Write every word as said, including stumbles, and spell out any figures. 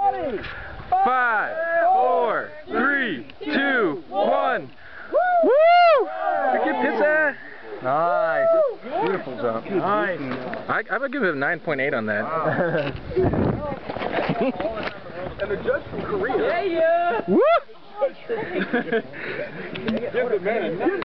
Ready? Five, four, three, two, one. Woo! Good pizza. Nice. Beautiful jump. Nice. I, I would give it a nine point eight on that. And the judge from Korea. Yeah, yeah. Woo! Give the man a